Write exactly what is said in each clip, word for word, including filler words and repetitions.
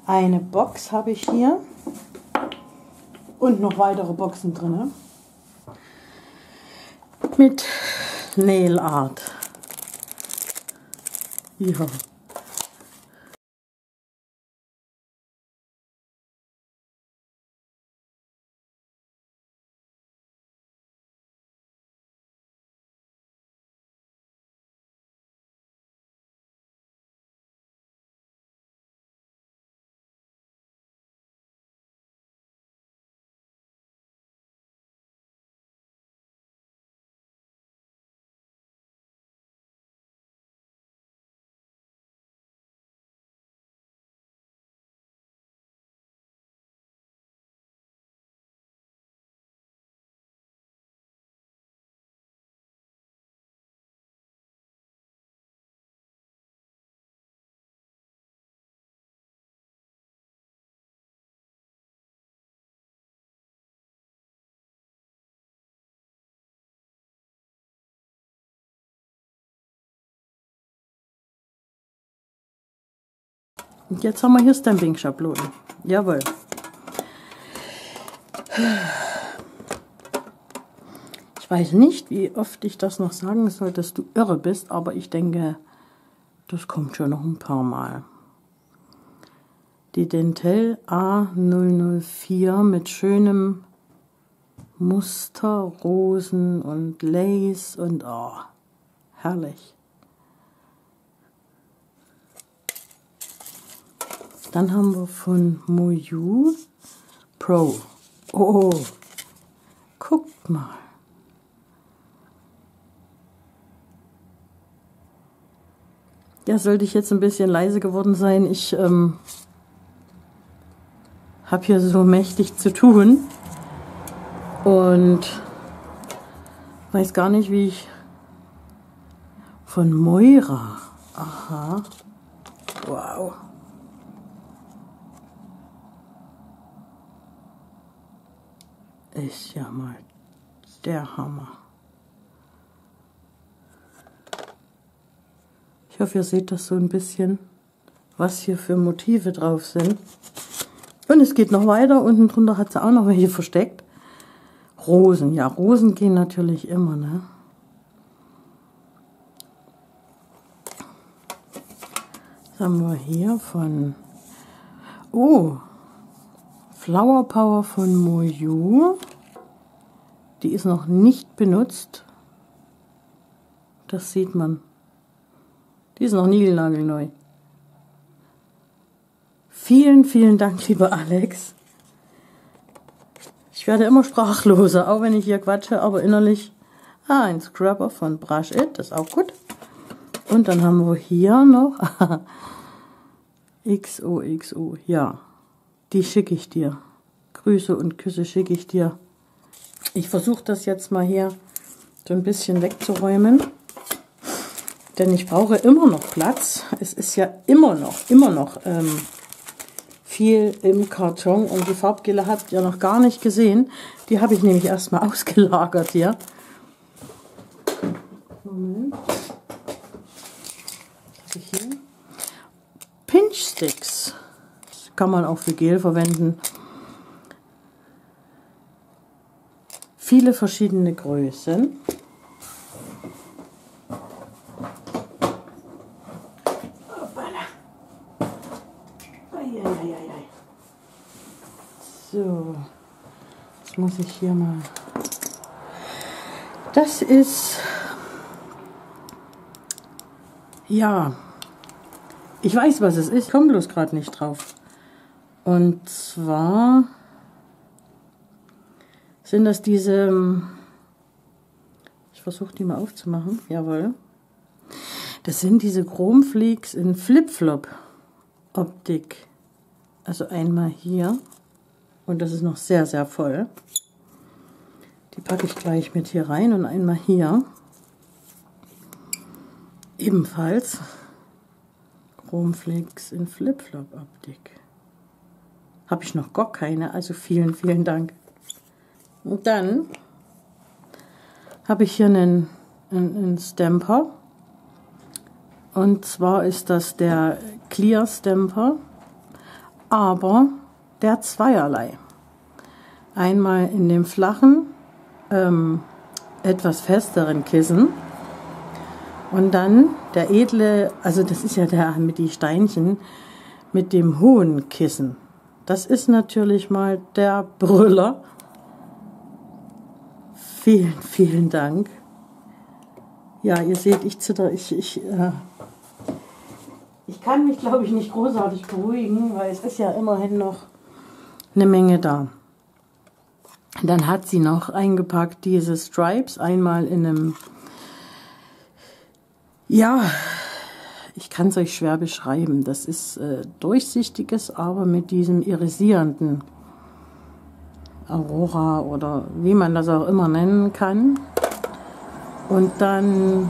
Eine Box habe ich hier und noch weitere Boxen drin mit Nail Art. Ja. Und jetzt haben wir hier Stamping-Schablonen. Jawohl. Ich weiß nicht, wie oft ich das noch sagen soll, dass du irre bist, aber ich denke, das kommt schon noch ein paar Mal. Die Dentel A null null vier mit schönem Muster, Rosen und Lace und oh, herrlich. Dann haben wir von Moyu Pro. Oh, guckt mal. Ja, sollte ich jetzt ein bisschen leise geworden sein. Ich ähm, habe hier so mächtig zu tun und weiß gar nicht, wie ich... Von Moira. Aha. Wow. Ist ja mal der Hammer. Ich hoffe, ihr seht das so ein bisschen, was hier für Motive drauf sind. Und es geht noch weiter. Unten drunter hat sie auch noch welche versteckt. Rosen. Ja, Rosen gehen natürlich immer, ne? Was haben wir hier von... Oh! Flower Power von Moyu. Die ist noch nicht benutzt. Das sieht man. Die ist noch niegelnagelneu. Vielen, vielen Dank, lieber Alex. Ich werde immer sprachloser, auch wenn ich hier quatsche, aber innerlich... Ah, ein Scrubber von Brush It, das ist auch gut. Und dann haben wir hier noch... X O X O, ja. Die schicke ich dir. Grüße und Küsse schicke ich dir. Ich versuche das jetzt mal hier so ein bisschen wegzuräumen. Denn ich brauche immer noch Platz. Es ist ja immer noch, immer noch ähm, viel im Karton. Und die Farbgele habt ihr noch gar nicht gesehen. Die habe ich nämlich erstmal ausgelagert hier. Moment. Was habe ich hier? Pinch Sticks. Kann man auch für Gel verwenden. Viele verschiedene Größen. So, jetzt muss ich hier mal... Das ist... Ja, ich weiß, was es ist. Ich komme bloß gerade nicht drauf. Und zwar sind das diese, ich versuche die mal aufzumachen, jawohl. Das sind diese Chromflakes in Flip-Flop-Optik. Also einmal hier und das ist noch sehr, sehr voll. Die packe ich gleich mit hier rein und einmal hier. Ebenfalls Chromflakes in Flip-Flop-Optik. Habe ich noch gar keine, also vielen, vielen Dank. Und dann habe ich hier einen, einen, einen Stamper. Und zwar ist das der Clear Stamper aber der zweierlei. Einmal in dem flachen, ähm, etwas festeren Kissen und dann der edle, also das ist ja der mit die Steinchen, mit dem hohen Kissen. Das ist natürlich mal der Brüller. Vielen, vielen Dank. Ja, ihr seht, ich zitter, ich, ich, äh, ich kann mich, glaube ich, nicht großartig beruhigen, weil es ist ja immerhin noch eine Menge da. Dann hat sie noch eingepackt diese Stripes, einmal in einem, ja, ich kann es euch schwer beschreiben, das ist äh, durchsichtiges, aber mit diesem irisierenden Aurora oder wie man das auch immer nennen kann. Und dann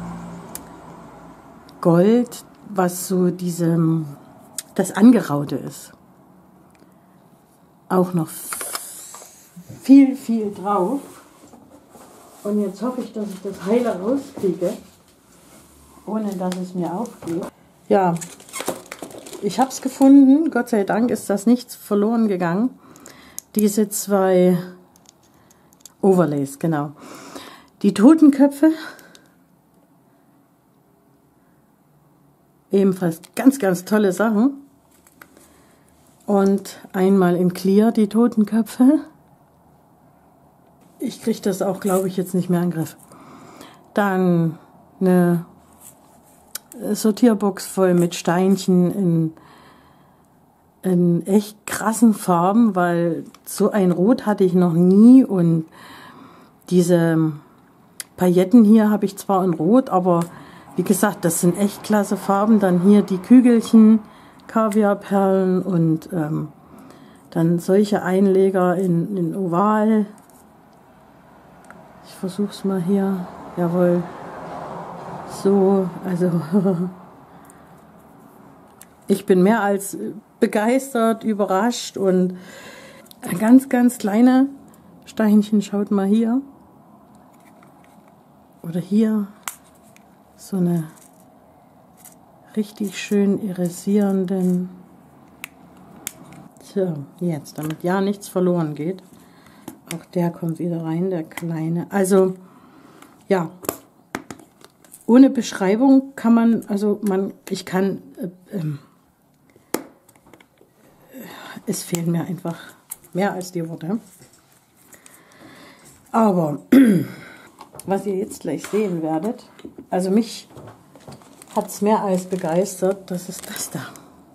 Gold, was so diese, das Angeraute ist. Auch noch viel, viel drauf. Und jetzt hoffe ich, dass ich das heile rauskriege, ohne dass es mir aufgeht. Ja, ich habe es gefunden. Gott sei Dank ist das nichts verloren gegangen. Diese zwei Overlays, genau. Die Totenköpfe, ebenfalls ganz, ganz tolle Sachen. Und einmal in Clear die Totenköpfe. Ich kriege das auch, glaube ich, jetzt nicht mehr in den Griff. Dann eine Sortierbox voll mit Steinchen in, in echt krassen Farben, weil so ein Rot hatte ich noch nie. Und diese Pailletten hier habe ich zwar in Rot, aber wie gesagt, das sind echt klasse Farben. Dann hier die Kügelchen, Kaviarperlen und ähm, dann solche Einleger in, in Oval. Ich versuche es mal hier. Jawohl. So, also ich bin mehr als begeistert, überrascht und ganz, ganz kleine Steinchen. Schaut mal hier. Oder hier so eine richtig schön irisierenden. So, jetzt, damit ja nichts verloren geht. Auch der kommt wieder rein, der kleine. Also, ja, ohne Beschreibung kann man, also man, ich kann, äh, äh, es fehlen mir einfach mehr als die Worte. Aber was ihr jetzt gleich sehen werdet, also mich hat es mehr als begeistert, das ist das da.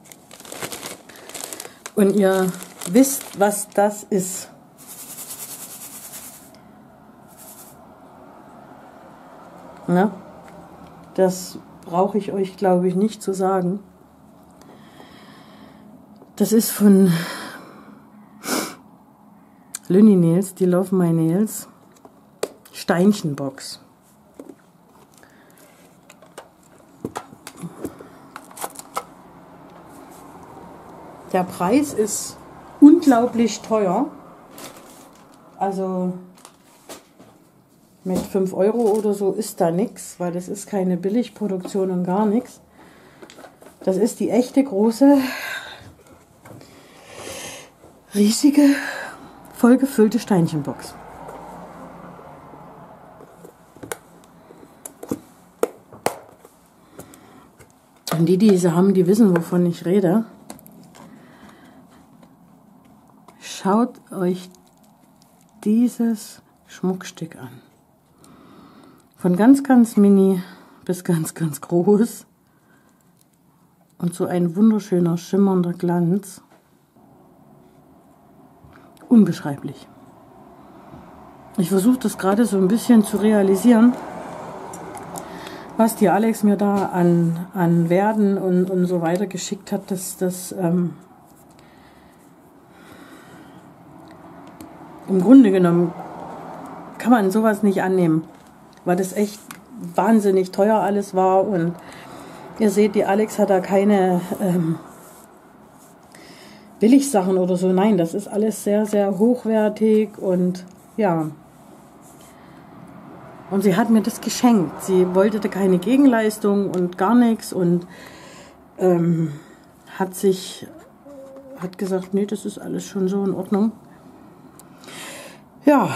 Und ihr wisst, was das ist. Na, das brauche ich euch, glaube ich, nicht zu sagen. Das ist von Lünny Nails, die Love My Nails. Steinchenbox. Der Preis ist unglaublich teuer. Also mit fünf Euro oder so ist da nichts, weil das ist keine Billigproduktion und gar nichts. Das ist die echte große, riesige, vollgefüllte Steinchenbox. Und die, die diese haben, die wissen, wovon ich rede. Schaut euch dieses Schmuckstück an. Von ganz, ganz mini bis ganz, ganz groß. Und so ein wunderschöner, schimmernder Glanz. Unbeschreiblich. Ich versuche das gerade so ein bisschen zu realisieren, was die Alex mir da an, an Werden und, und so weiter geschickt hat. Das, das ähm, im Grunde genommen kann man sowas nicht annehmen, weil das echt wahnsinnig teuer alles war. Und ihr seht, die Alex hat da keine ähm, Billigsachen oder so. Nein, das ist alles sehr, sehr hochwertig und ja. Und sie hat mir das geschenkt. Sie wollte da keine Gegenleistung und gar nichts und ähm, hat sich hat gesagt, nee, das ist alles schon so in Ordnung. Ja.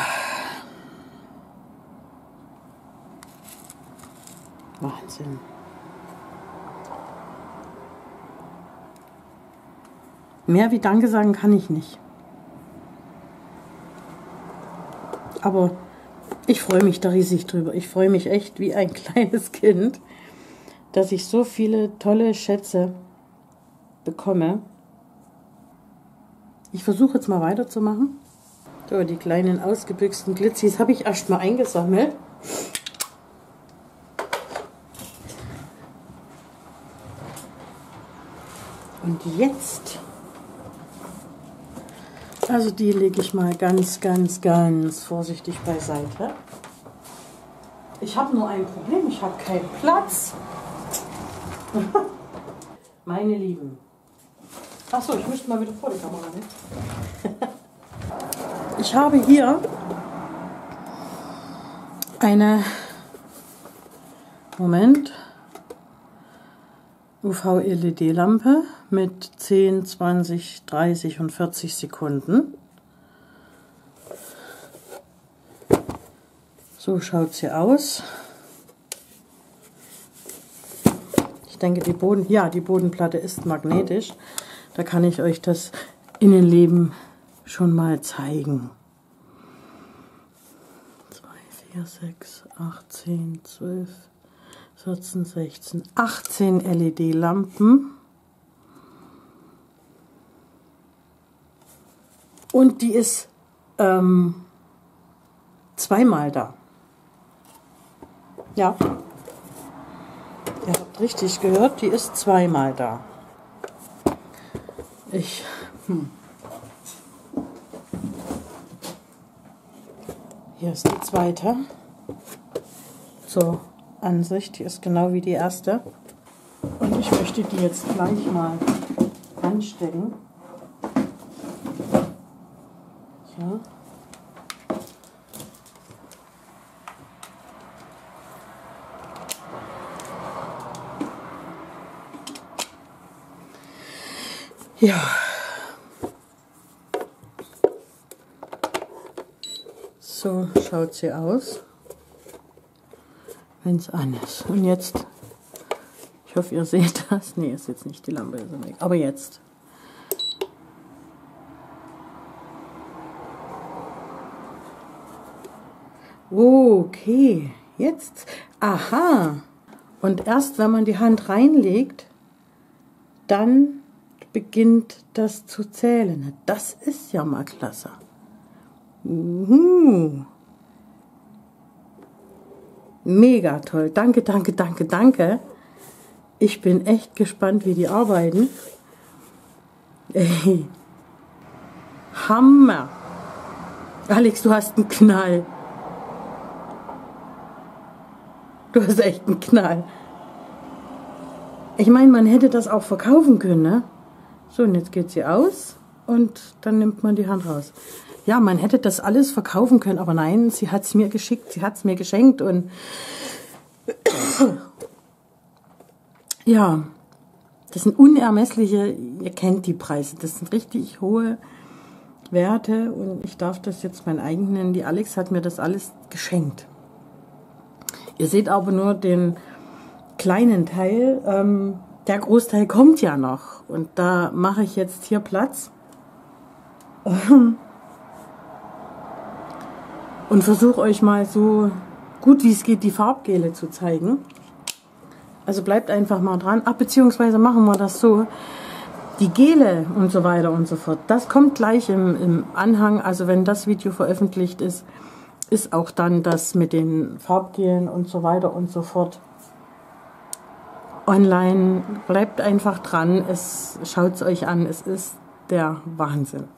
Wahnsinn. Mehr wie Danke sagen kann ich nicht. Aber ich freue mich da riesig drüber. Ich freue mich echt wie ein kleines Kind, dass ich so viele tolle Schätze bekomme. Ich versuche jetzt mal weiterzumachen. So, die kleinen ausgebüxten Glitzis habe ich erst mal eingesammelt. Und jetzt, also die lege ich mal ganz, ganz, ganz vorsichtig beiseite. Ich habe nur ein Problem, ich habe keinen Platz. Meine Lieben. Achso, ich müsste mal wieder vor die Kamera, ne? Ich habe hier eine, Moment, U V-L E D-Lampe mit zehn, zwanzig, dreißig und vierzig Sekunden. So schaut sie aus. Ich denke, die Boden, ja, die Bodenplatte ist magnetisch. Da kann ich euch das Innenleben schon mal zeigen. zwei, vier, sechs, acht, zehn, zwölf, vierzehn, sechzehn, achtzehn L E D-Lampen. Und die ist ähm, zweimal da. Ja, ihr habt richtig gehört, die ist zweimal da. Ich... Hm. Hier ist die zweite. Zur Ansicht, die ist genau wie die erste. Und ich möchte die jetzt gleich mal anstecken. Ja. Ja. So schaut sie aus, wenn es an ist. Und jetzt, ich hoffe, ihr seht das. Nee, ist jetzt nicht die Lampe, ist weg. Aber jetzt. Okay, jetzt. Aha. Und erst wenn man die Hand reinlegt, dann beginnt das zu zählen. Das ist ja mal klasse. Uhu. Mega toll. Danke, danke, danke, danke. Ich bin echt gespannt, wie die arbeiten. Ey. Hammer. Alex, du hast einen Knall. Du hast echt einen Knall. Ich meine, man hätte das auch verkaufen können, ne? So, und jetzt geht sie aus und dann nimmt man die Hand raus. Ja, man hätte das alles verkaufen können, aber nein, sie hat es mir geschickt, sie hat es mir geschenkt und ja, das sind unermessliche, ihr kennt die Preise, das sind richtig hohe Werte und ich darf das jetzt mein eigen nennen. Die Alex hat mir das alles geschenkt. Ihr seht aber nur den kleinen Teil, ähm, der Großteil kommt ja noch und da mache ich jetzt hier Platz. Und versuche euch mal so gut wie es geht die Farbgele zu zeigen. Also bleibt einfach mal dran. Ach, beziehungsweise machen wir das so. Die Gele und so weiter und so fort, das kommt gleich im, im Anhang. Also wenn das Video veröffentlicht ist, ist auch dann das mit den Farbgelen und so weiter und so fort online. Bleibt einfach dran. Es schaut es euch an. Es ist der Wahnsinn.